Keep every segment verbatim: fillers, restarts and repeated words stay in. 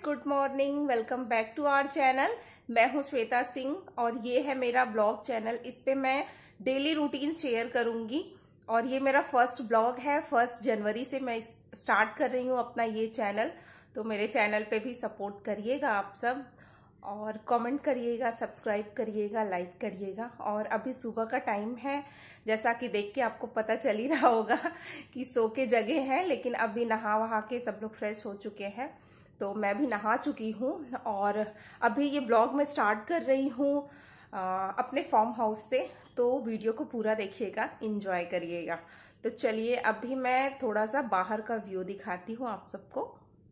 Good morning, welcome back to our channel. मैं हूं श्वेता सिंह और ये है मेरा ब्लॉग चैनल। इस पे मैं डेली रूटीन शेयर करूंगी और ये मेरा फर्स्ट ब्लॉग है। फर्स्ट जनवरी से मैं स्टार्ट कर रही हूँ अपना ये चैनल, तो मेरे चैनल पे भी सपोर्ट करिएगा आप सब और कमेंट करिएगा, सब्सक्राइब करिएगा, लाइक करिएगा। और अभी सुबह का टाइम है, जैसा कि देख के आपको पता चल ही रहा होगा कि सो के जगह हैं, लेकिन अभी नहा वहा के सब लोग फ्रेश हो चुके हैं, तो मैं भी नहा चुकी हूँ और अभी ये ब्लॉग मैं स्टार्ट कर रही हूँ अपने फार्म हाउस से। तो वीडियो को पूरा देखिएगा, एंजॉय करिएगा। तो चलिए अभी मैं थोड़ा सा बाहर का व्यू दिखाती हूँ आप सबको।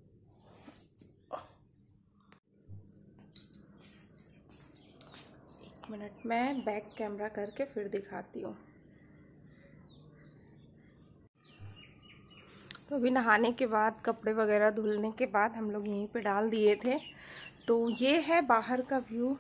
एक मिनट, मैं बैक कैमरा करके फिर दिखाती हूँ। तो अभी नहाने के बाद, कपड़े वगैरह धुलने के बाद हम लोग यहीं पे डाल दिए थे। तो ये है बाहर का व्यू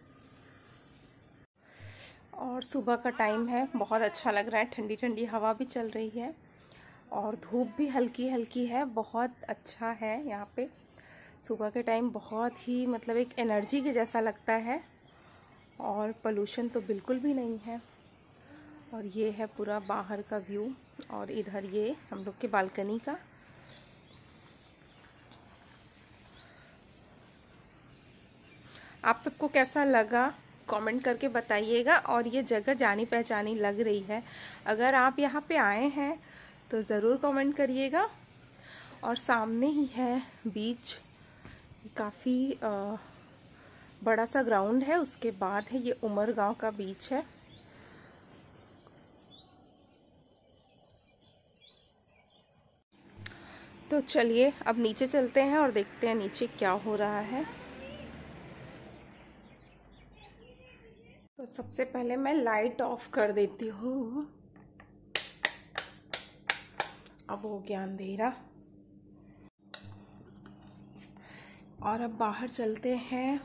और सुबह का टाइम है, बहुत अच्छा लग रहा है। ठंडी ठंडी हवा भी चल रही है और धूप भी हल्की हल्की है, बहुत अच्छा है यहाँ पे। सुबह के टाइम बहुत ही मतलब एक एनर्जी के जैसा लगता है और पोल्यूशन तो बिल्कुल भी नहीं है। और ये है पूरा बाहर का व्यू और इधर ये हम लोग के बालकनी का। आप सबको कैसा लगा कमेंट करके बताइएगा। और ये जगह जानी पहचानी लग रही है, अगर आप यहाँ पे आए हैं तो ज़रूर कमेंट करिएगा। और सामने ही है बीच, काफ़ी बड़ा सा ग्राउंड है। उसके बाद है ये उमरगांव का बीच है। तो चलिए अब नीचे चलते हैं और देखते हैं नीचे क्या हो रहा है। तो सबसे पहले मैं लाइट ऑफ कर देती हूँ। अब हो गया अंधेरा और अब बाहर चलते हैं।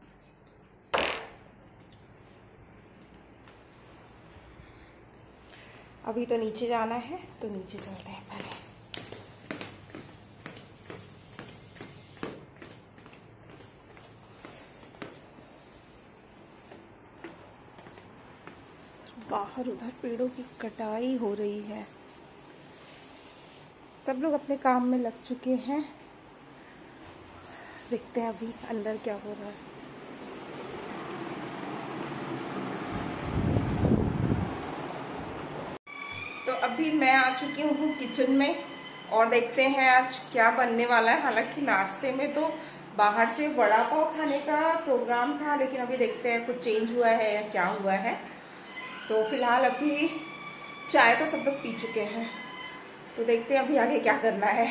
अभी तो नीचे जाना है, तो नीचे चलते हैं पहले। बाहर उधर पेड़ों की कटाई हो रही है, सब लोग अपने काम में लग चुके हैं। देखते हैं अभी अंदर क्या हो रहा है। तो अभी मैं आ चुकी हूँ किचन में और देखते हैं आज क्या बनने वाला है। हालांकि नाश्ते में तो बाहर से वड़ा पाव खाने का प्रोग्राम था, लेकिन अभी देखते हैं कुछ चेंज हुआ है या क्या हुआ है। तो फिलहाल अभी चाय तो सब लोग पी चुके हैं, तो देखते हैं अभी आगे क्या करना है।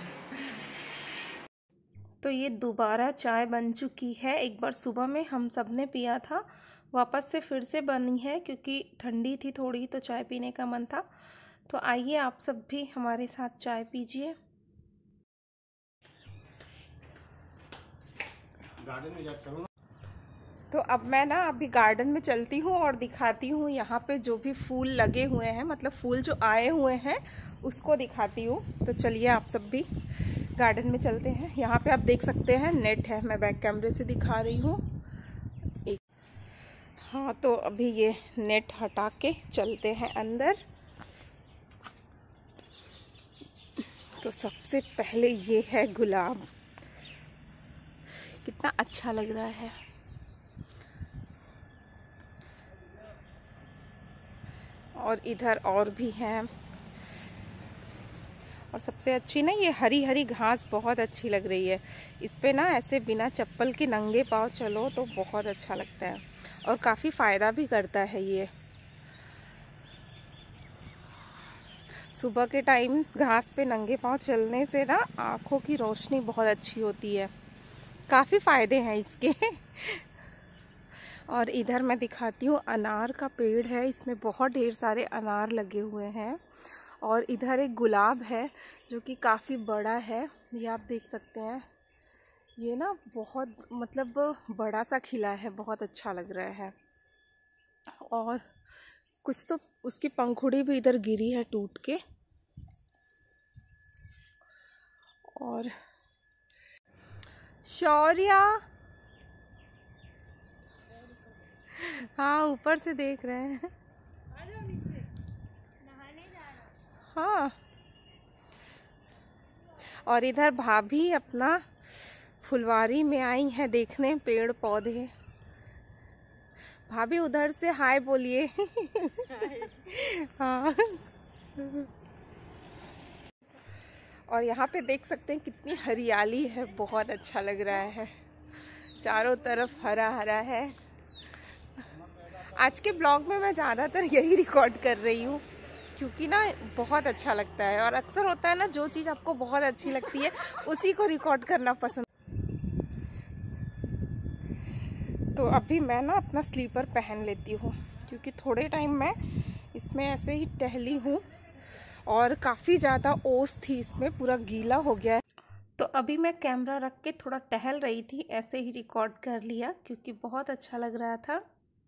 तो ये दोबारा चाय बन चुकी है। एक बार सुबह में हम सब ने पिया था, वापस से फिर से बनी है क्योंकि ठंडी थी थोड़ी, तो चाय पीने का मन था। तो आइए आप सब भी हमारे साथ चाय पीजिए। गार्डन में जाकर करूँ। तो अब मैं ना अभी गार्डन में चलती हूँ और दिखाती हूँ यहाँ पे जो भी फूल लगे हुए हैं, मतलब फूल जो आए हुए हैं उसको दिखाती हूँ। तो चलिए आप सब भी गार्डन में चलते हैं। यहाँ पे आप देख सकते हैं नेट है, मैं बैक कैमरे से दिखा रही हूँ एक। हाँ, तो अभी ये नेट हटा के चलते हैं अंदर। तो सबसे पहले ये है गुलाब, कितना अच्छा लग रहा है। और इधर और भी हैं। और सबसे अच्छी ना ये हरी हरी घास बहुत अच्छी लग रही है। इस पे ना ऐसे बिना चप्पल के नंगे पाँव चलो तो बहुत अच्छा लगता है और काफ़ी फ़ायदा भी करता है ये। सुबह के टाइम घास पे नंगे पाँव चलने से ना आँखों की रोशनी बहुत अच्छी होती है, काफ़ी फ़ायदे हैं इसके। और इधर मैं दिखाती हूँ, अनार का पेड़ है, इसमें बहुत ढेर सारे अनार लगे हुए हैं। और इधर एक गुलाब है जो कि काफ़ी बड़ा है, ये आप देख सकते हैं। ये ना बहुत मतलब बड़ा सा खिला है, बहुत अच्छा लग रहा है। और कुछ तो उसकी पंखुड़ी भी इधर गिरी है टूट के। और शौर्या, हाँ ऊपर से देख रहे हैं। हाँ, और इधर भाभी अपना फुलवारी में आई है देखने पेड़ पौधे। भाभी उधर से हाय बोलिए। हाँ, और यहाँ पे देख सकते हैं कितनी हरियाली है, बहुत अच्छा लग रहा है, चारों तरफ हरा हरा है। आज के ब्लॉग में मैं ज़्यादातर यही रिकॉर्ड कर रही हूँ क्योंकि ना बहुत अच्छा लगता है, और अक्सर होता है ना जो चीज़ आपको बहुत अच्छी लगती है उसी को रिकॉर्ड करना पसंद। तो अभी मैं ना अपना स्लीपर पहन लेती हूँ क्योंकि थोड़े टाइम मैं इसमें ऐसे ही टहली हूँ और काफ़ी ज़्यादा ओस थी इसमें, पूरा गीला हो गया है। तो अभी मैं कैमरा रख के थोड़ा टहल रही थी, ऐसे ही रिकॉर्ड कर लिया क्योंकि बहुत अच्छा लग रहा था।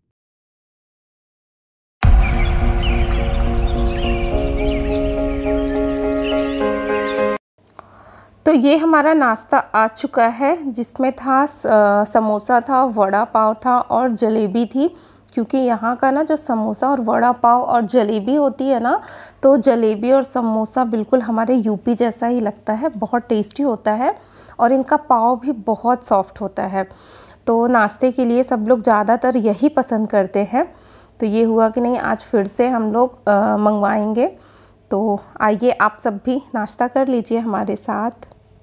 तो ये हमारा नाश्ता आ चुका है जिसमें था समोसा था, वड़ा पाव था और जलेबी थी। क्योंकि यहाँ का ना जो समोसा और वड़ा पाव और जलेबी होती है ना, तो जलेबी और समोसा बिल्कुल हमारे यूपी जैसा ही लगता है, बहुत टेस्टी होता है और इनका पाव भी बहुत सॉफ्ट होता है। तो नाश्ते के लिए सब लोग ज़्यादातर यही पसंद करते हैं। तो ये हुआ कि नहीं आज फिर से हम लोग मंगवाएंगे। तो आइए आप सब भी नाश्ता कर लीजिए हमारे साथ।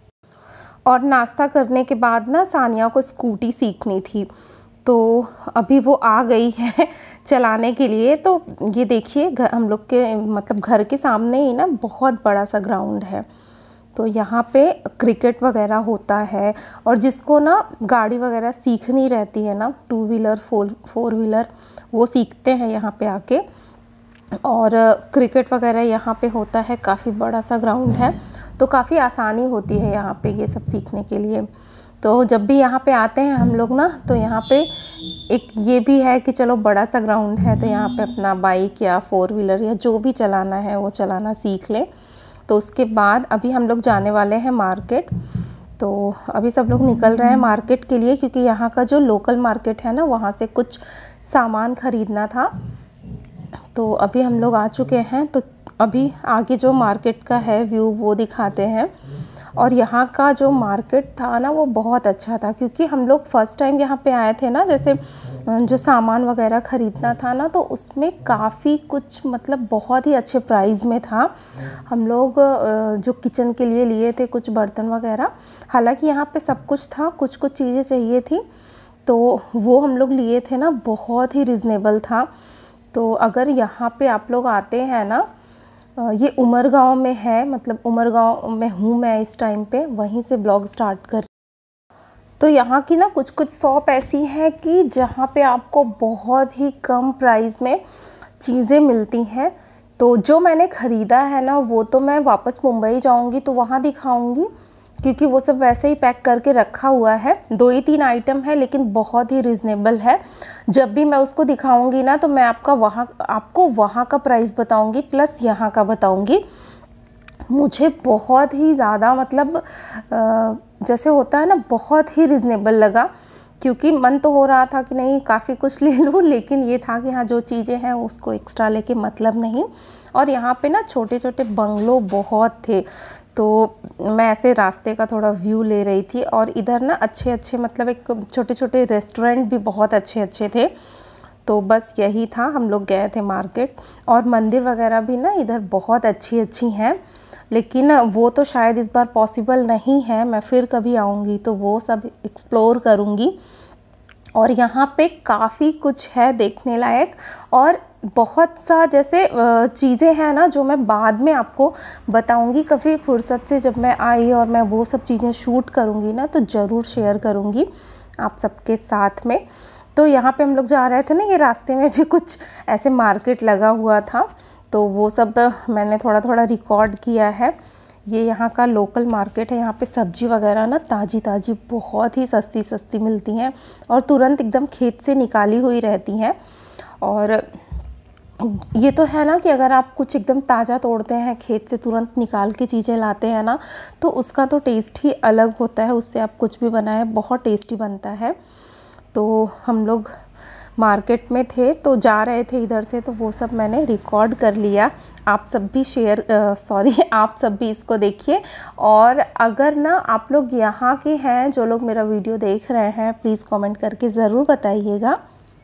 और नाश्ता करने के बाद ना सानिया को स्कूटी सीखनी थी, तो अभी वो आ गई है चलाने के लिए। तो ये देखिए हम लोग के मतलब घर के सामने ही ना बहुत बड़ा सा ग्राउंड है, तो यहाँ पे क्रिकेट वगैरह होता है। और जिसको ना गाड़ी वगैरह सीखनी रहती है ना, two wheeler four four wheeler, वो सीखते हैं यहाँ पे आके। और क्रिकेट वगैरह यहाँ पे होता है, काफ़ी बड़ा सा ग्राउंड है, तो काफ़ी आसानी होती है यहाँ पे ये सब सीखने के लिए। तो जब भी यहाँ पे आते हैं हम लोग ना, तो यहाँ पे एक ये भी है कि चलो बड़ा सा ग्राउंड है तो यहाँ पे अपना बाइक या फोर व्हीलर या जो भी चलाना है वो चलाना सीख ले। तो उसके बाद अभी हम लोग जाने वाले हैं मार्केट। तो अभी सब लोग निकल रहे हैं मार्केट के लिए क्योंकि यहाँ का जो लोकल मार्केट है ना, वहाँ से कुछ सामान ख़रीदना था। तो अभी हम लोग आ चुके हैं, तो अभी आगे जो मार्केट का है व्यू वो दिखाते हैं। और यहाँ का जो मार्केट था ना वो बहुत अच्छा था क्योंकि हम लोग फर्स्ट टाइम यहाँ पे आए थे ना, जैसे जो सामान वगैरह ख़रीदना था ना, तो उसमें काफ़ी कुछ मतलब बहुत ही अच्छे प्राइस में था। हम लोग जो किचन के लिए लिए थे कुछ बर्तन वगैरह, हालांकि यहाँ पे सब कुछ था, कुछ कुछ चीज़ें चाहिए थी तो वो हम लोग लिए थे ना, बहुत ही रिजनेबल था। तो अगर यहाँ पे आप लोग आते हैं ना, ये उमरगांव में है, मतलब उमरगांव में हूँ मैं इस टाइम पे, वहीं से ब्लॉग स्टार्ट कर। तो यहाँ की ना कुछ कुछ शॉप ऐसी हैं कि जहाँ पे आपको बहुत ही कम प्राइस में चीज़ें मिलती हैं। तो जो मैंने ख़रीदा है ना वो तो मैं वापस मुंबई जाऊँगी तो वहाँ दिखाऊँगी क्योंकि वो सब वैसे ही पैक करके रखा हुआ है। दो ही तीन आइटम है लेकिन बहुत ही रिजनेबल है। जब भी मैं उसको दिखाऊंगी ना तो मैं आपका वहाँ आपको वहाँ का प्राइस बताऊंगी प्लस यहाँ का बताऊंगी। मुझे बहुत ही ज़्यादा मतलब जैसे होता है ना, बहुत ही रिजनेबल लगा क्योंकि मन तो हो रहा था कि नहीं काफ़ी कुछ ले लूँ, लेकिन ये था कि हाँ जो चीज़ें हैं उसको एक्स्ट्रा लेके मतलब नहीं। और यहाँ पे ना छोटे छोटे बंगलो बहुत थे, तो मैं ऐसे रास्ते का थोड़ा व्यू ले रही थी। और इधर ना अच्छे अच्छे मतलब एक छोटे छोटे रेस्टोरेंट भी बहुत अच्छे अच्छे थे। तो बस यही था, हम लोग गए थे मार्केट। और मंदिर वगैरह भी ना इधर बहुत अच्छी अच्छी हैं, लेकिन वो तो शायद इस बार पॉसिबल नहीं है। मैं फिर कभी आऊँगी तो वो सब एक्सप्लोर करूँगी। और यहाँ पे काफ़ी कुछ है देखने लायक और बहुत सा जैसे चीज़ें हैं ना जो मैं बाद में आपको बताऊँगी कभी फुर्सत से, जब मैं आई और मैं वो सब चीज़ें शूट करूँगी ना तो ज़रूर शेयर करूँगी आप सबके साथ में। तो यहाँ पे हम लोग जा रहे थे ना, ये रास्ते में भी कुछ ऐसे मार्केट लगा हुआ था, तो वो सब मैंने थोड़ा थोड़ा रिकॉर्ड किया है। ये यहाँ का लोकल मार्केट है। यहाँ पे सब्जी वगैरह ना ताज़ी ताज़ी बहुत ही सस्ती सस्ती मिलती हैं और तुरंत एकदम खेत से निकाली हुई रहती हैं। और ये तो है ना कि अगर आप कुछ एकदम ताज़ा तोड़ते हैं, खेत से तुरंत निकाल के चीज़ें लाते हैं ना, तो उसका तो टेस्ट ही अलग होता है। उससे आप कुछ भी बनाएं बहुत टेस्टी बनता है। तो हम लोग मार्केट में थे तो जा रहे थे इधर से, तो वो सब मैंने रिकॉर्ड कर लिया। आप सब भी शेयर सॉरी आप सब भी इसको देखिए। और अगर ना आप लोग यहाँ के हैं, जो लोग मेरा वीडियो देख रहे हैं, प्लीज़ कमेंट करके ज़रूर बताइएगा।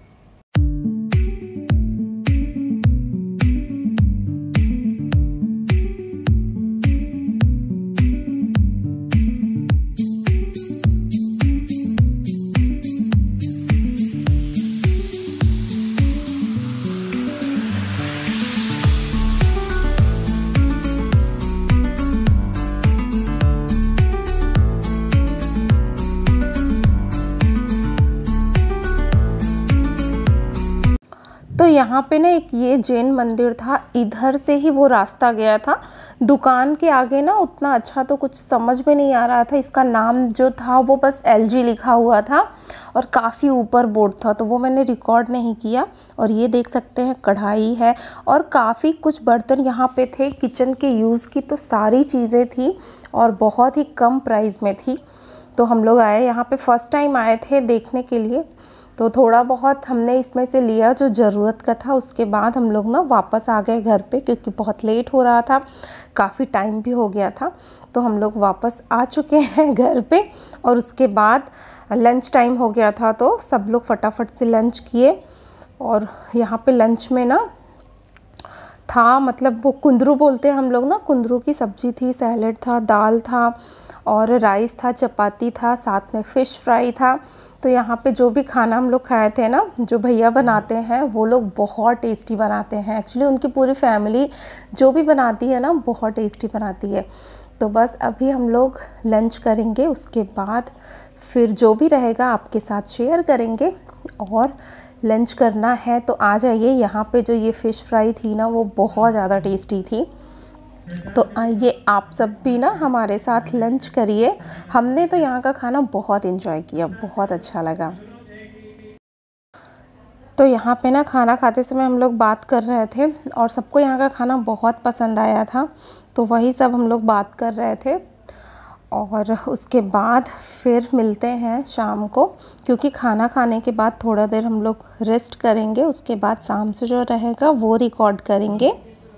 तो यहाँ पे ना एक ये जैन मंदिर था, इधर से ही वो रास्ता गया था। दुकान के आगे ना उतना अच्छा तो कुछ समझ में नहीं आ रहा था। इसका नाम जो था वो बस एल जी लिखा हुआ था और काफ़ी ऊपर बोर्ड था, तो वो मैंने रिकॉर्ड नहीं किया। और ये देख सकते हैं कढ़ाई है और काफ़ी कुछ बर्तन यहाँ पे थे किचन के यूज़ की, तो सारी चीज़ें थी और बहुत ही कम प्राइस में थी। तो हम लोग आए यहाँ पे, फ़र्स्ट टाइम आए थे देखने के लिए, तो थोड़ा बहुत हमने इसमें से लिया जो ज़रूरत का था। उसके बाद हम लोग ना वापस आ गए घर पे, क्योंकि बहुत लेट हो रहा था, काफ़ी टाइम भी हो गया था। तो हम लोग वापस आ चुके हैं घर पे। और उसके बाद लंच टाइम हो गया था, तो सब लोग फटाफट से लंच किए। और यहाँ पे लंच में ना था, मतलब वो कुंदरू बोलते हैं हम लोग ना, कुंदरू की सब्ज़ी थी, सैलेड था, दाल था और राइस था, चपाती था, साथ में फ़िश फ्राई था। तो यहाँ पे जो भी खाना हम लोग खाए थे ना, जो भैया बनाते हैं वो लोग बहुत टेस्टी बनाते हैं। एक्चुअली उनकी पूरी फैमिली जो भी बनाती है ना बहुत टेस्टी बनाती है। तो बस अभी हम लोग लंच करेंगे, उसके बाद फिर जो भी रहेगा आपके साथ शेयर करेंगे। और लंच करना है तो आ जाइए। यहाँ पे जो ये फ़िश फ्राई थी ना वो बहुत ज़्यादा टेस्टी थी। तो आइए आप सब भी ना हमारे साथ लंच करिए। हमने तो यहाँ का खाना बहुत एंजॉय किया, बहुत अच्छा लगा। तो यहाँ पे ना खाना खाते समय हम लोग बात कर रहे थे और सबको यहाँ का खाना बहुत पसंद आया था, तो वही सब हम लोग बात कर रहे थे। और उसके बाद फिर मिलते हैं शाम को, क्योंकि खाना खाने के बाद थोड़ा देर हम लोग रेस्ट करेंगे। उसके बाद शाम से जो रहेगा वो रिकॉर्ड करेंगे।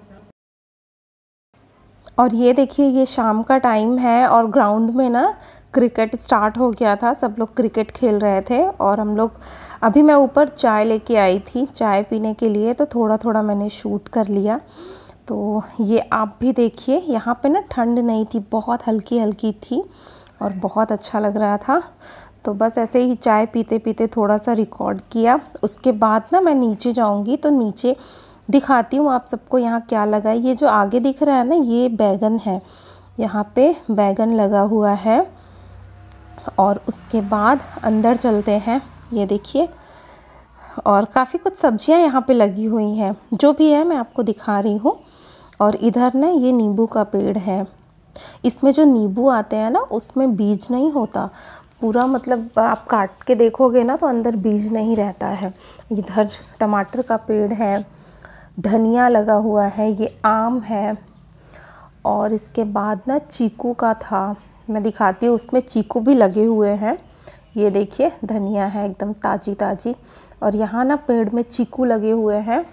और ये देखिए ये शाम का टाइम है और ग्राउंड में ना क्रिकेट स्टार्ट हो गया था, सब लोग क्रिकेट खेल रहे थे। और हम लोग, अभी मैं ऊपर चाय लेके आई थी चाय पीने के लिए, तो थोड़ा थोड़ा मैंने शूट कर लिया। तो ये आप भी देखिए, यहाँ पे ना ठंड नहीं थी, बहुत हल्की हल्की थी और बहुत अच्छा लग रहा था। तो बस ऐसे ही चाय पीते पीते थोड़ा सा रिकॉर्ड किया। उसके बाद ना मैं नीचे जाऊँगी, तो नीचे दिखाती हूँ आप सबको यहाँ क्या लगा है। ये जो आगे दिख रहा है ना, ये बैगन है, यहाँ पे बैगन लगा हुआ है। और उसके बाद अंदर चलते हैं, ये देखिए। और काफ़ी कुछ सब्जियां यहाँ पे लगी हुई हैं, जो भी है मैं आपको दिखा रही हूँ। और इधर ना ये नींबू का पेड़ है। इसमें जो नींबू आते हैं ना उसमें बीज नहीं होता पूरा, मतलब आप काट के देखोगे ना तो अंदर बीज नहीं रहता है। इधर टमाटर का पेड़ है, धनिया लगा हुआ है, ये आम है। और इसके बाद ना चीकू का था, मैं दिखाती हूँ, उसमें चीकू भी लगे हुए हैं। ये देखिए धनिया है एकदम ताज़ी ताज़ी। और यहाँ ना पेड़ में चीकू लगे हुए हैं।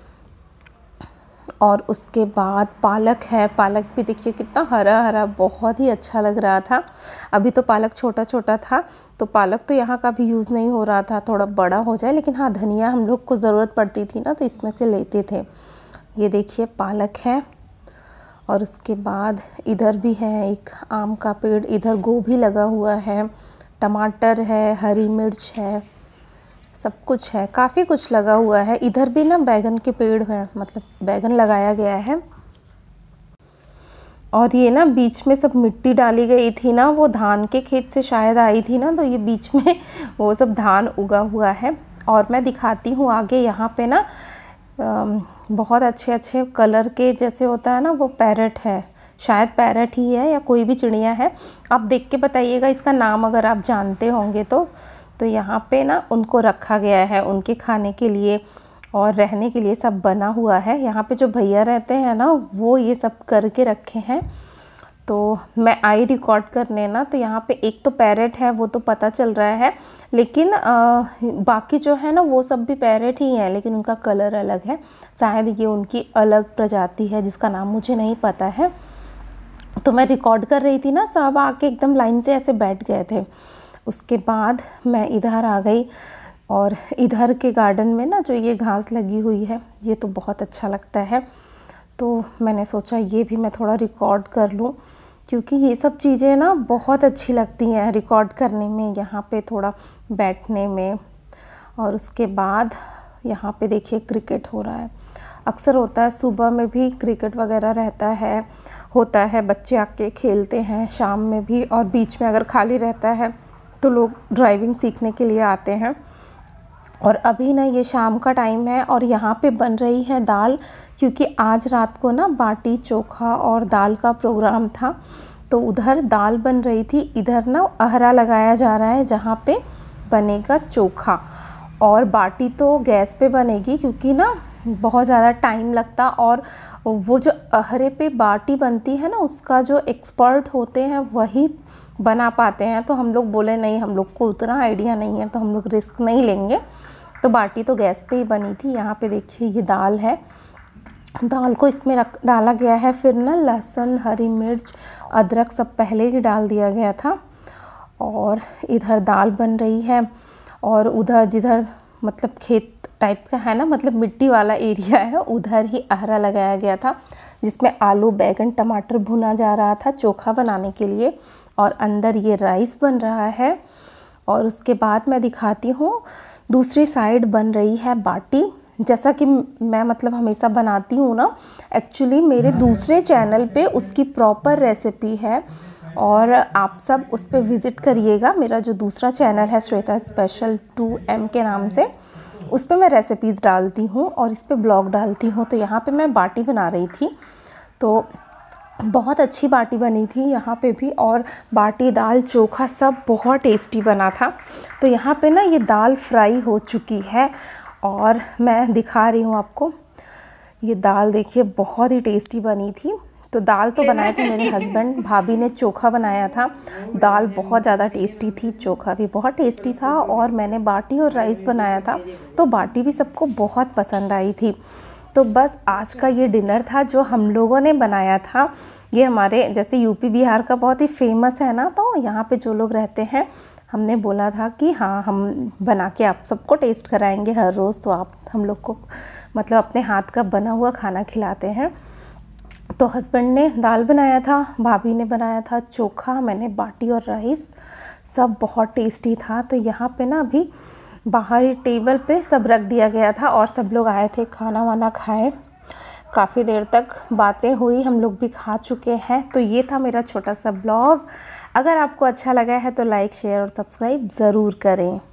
और उसके बाद पालक है, पालक भी देखिए कितना हरा हरा, बहुत ही अच्छा लग रहा था। अभी तो पालक छोटा छोटा था, तो पालक तो यहाँ का भी यूज़ नहीं हो रहा था, थोड़ा बड़ा हो जाए। लेकिन हाँ, धनिया हम लोग को ज़रूरत पड़ती थी ना, तो इसमें से लेते थे। ये देखिए पालक है। और उसके बाद इधर भी है एक आम का पेड़, इधर गोभी लगा हुआ है, टमाटर है, हरी मिर्च है, सब कुछ है, काफ़ी कुछ लगा हुआ है। इधर भी ना बैगन के पेड़ हैं, मतलब बैगन लगाया गया है। और ये ना बीच में सब मिट्टी डाली गई थी ना, वो धान के खेत से शायद आई थी ना, तो ये बीच में वो सब धान उगा हुआ है। और मैं दिखाती हूँ आगे, यहाँ पे ना बहुत अच्छे अच्छे कलर के जैसे होता है ना, वो पैरट है, शायद पैरट ही है या कोई भी चिड़िया है। आप देख के बताइएगा इसका नाम अगर आप जानते होंगे तो। तो यहाँ पे ना उनको रखा गया है उनके खाने के लिए। और रहने के लिए सब बना हुआ है। यहाँ पे जो भैया रहते हैं ना, वो ये सब करके रखे हैं। तो मैं आई रिकॉर्ड करने ना, तो यहाँ पे एक तो पैरेट है, वो तो पता चल रहा है, लेकिन आ, बाकी जो है ना वो सब भी पैरेट ही हैं, लेकिन उनका कलर अलग है। शायद ये उनकी अलग प्रजाति है जिसका नाम मुझे नहीं पता है। तो मैं रिकॉर्ड कर रही थी ना, सब आके एकदम लाइन से ऐसे बैठ गए थे। उसके बाद मैं इधर आ गई, और इधर के गार्डन में ना जो ये घास लगी हुई है, ये तो बहुत अच्छा लगता है। तो मैंने सोचा ये भी मैं थोड़ा रिकॉर्ड कर लूँ, क्योंकि ये सब चीज़ें ना बहुत अच्छी लगती हैं रिकॉर्ड करने में, यहाँ पे थोड़ा बैठने में। और उसके बाद यहाँ पे देखिए क्रिकेट हो रहा है। अक्सर होता है सुबह में भी क्रिकेट वगैरह रहता है, होता है, बच्चे आके खेलते हैं शाम में भी, और बीच में अगर खाली रहता है तो लोग ड्राइविंग सीखने के लिए आते हैं। और अभी ना ये शाम का टाइम है, और यहाँ पे बन रही है दाल, क्योंकि आज रात को ना बाटी चोखा और दाल का प्रोग्राम था। तो उधर दाल बन रही थी, इधर ना अहरा लगाया जा रहा है जहाँ पे बनेगा चोखा। और बाटी तो गैस पे बनेगी, क्योंकि ना बहुत ज़्यादा टाइम लगता, और वो जो अहरे पे बाटी बनती है ना, उसका जो एक्सपर्ट होते हैं वही बना पाते हैं। तो हम लोग बोले नहीं, हम लोग को उतना आइडिया नहीं है, तो हम लोग रिस्क नहीं लेंगे। तो बाटी तो गैस पे ही बनी थी। यहाँ पे देखिए ये दाल है, दाल को इसमें रख डाला गया है। फिर ना लहसुन, हरी मिर्च, अदरक सब पहले ही डाल दिया गया था। और इधर दाल बन रही है, और उधर जिधर मतलब खेत टाइप का है ना, मतलब मिट्टी वाला एरिया है, उधर ही अहरा लगाया गया था, जिसमें आलू, बैगन, टमाटर भुना जा रहा था चोखा बनाने के लिए। और अंदर ये राइस बन रहा है। और उसके बाद मैं दिखाती हूँ, दूसरी साइड बन रही है बाटी। जैसा कि मैं मतलब हमेशा बनाती हूँ ना, एक्चुअली मेरे दूसरे चैनल पे उसकी प्रॉपर रेसिपी है, और आप सब उस पर विज़िट करिएगा। मेरा जो दूसरा चैनल है श्वेता स्पेशल टू एम के नाम से, उस पर मैं रेसिपीज़ डालती हूँ और इस पर ब्लॉग डालती हूँ। तो यहाँ पे मैं बाटी बना रही थी, तो बहुत अच्छी बाटी बनी थी यहाँ पे भी, और बाटी, दाल, चोखा सब बहुत टेस्टी बना था। तो यहाँ पे ना ये दाल फ्राई हो चुकी है, और मैं दिखा रही हूँ आपको। ये दाल देखिए बहुत ही टेस्टी बनी थी। तो दाल तो बनाए थे मेरे हस्बैंड, भाभी ने चोखा बनाया था। दाल बहुत ज़्यादा टेस्टी थी, चोखा भी बहुत टेस्टी था, और मैंने बाटी और राइस बनाया था, तो बाटी भी सबको बहुत पसंद आई थी। तो बस आज का ये डिनर था जो हम लोगों ने बनाया था। ये हमारे जैसे यूपी बिहार का बहुत ही फेमस है ना, तो यहाँ पे जो लोग रहते हैं, हमने बोला था कि हाँ हम बना के आप सबको टेस्ट कराएंगे हर रोज़, तो आप हम लोग को मतलब अपने हाथ का बना हुआ खाना खिलाते हैं। तो हस्बैंड ने दाल बनाया था, भाभी ने बनाया था चोखा, मैंने बाटी और राइस, सब बहुत टेस्टी था। तो यहाँ पे ना अभी बाहर ही टेबल पे सब रख दिया गया था, और सब लोग आए थे, खाना वाना खाए, काफ़ी देर तक बातें हुई, हम लोग भी खा चुके हैं। तो ये था मेरा छोटा सा ब्लॉग। अगर आपको अच्छा लगा है तो लाइक, शेयर और सब्सक्राइब ज़रूर करें।